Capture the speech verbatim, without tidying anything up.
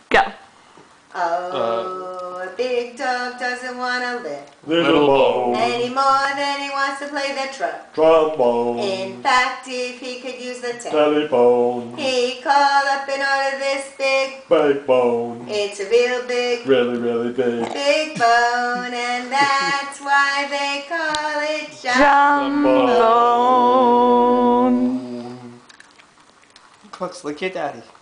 Go. Oh, a big dog doesn't want to live Little bone. any more than he wants to play the tr Trombone. In fact, if he could use the te Telephone. he'd call up and order this big Big bone. It's a real big, Really, really big. big bone, and that's why they call it Jumbone. Looks like your daddy.